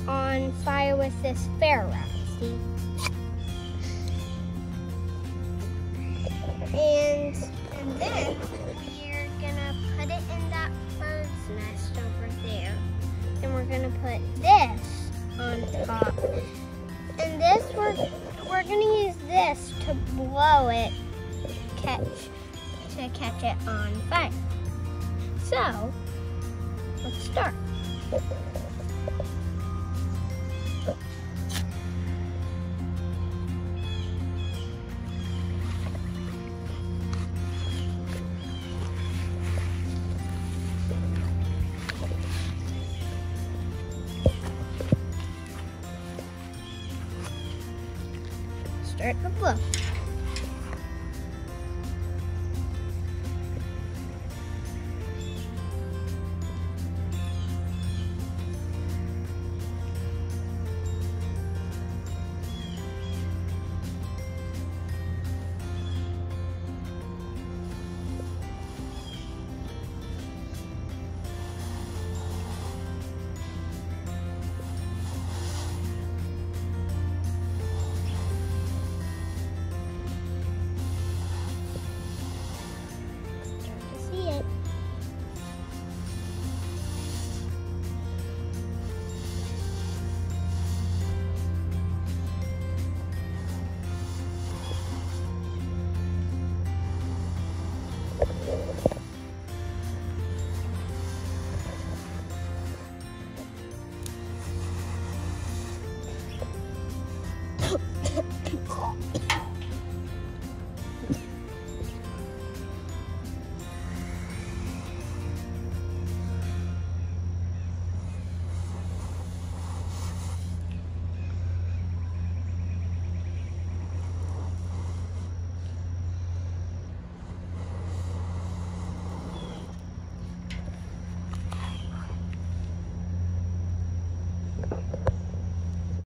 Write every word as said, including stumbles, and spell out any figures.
on fire with this Ferro, see? And, and then we're gonna put it in that bird's nest over there. And we're gonna put this on top. And this, we're, we're gonna use this to blow it, catch, to catch it on fire. So, let's start. Start the blow.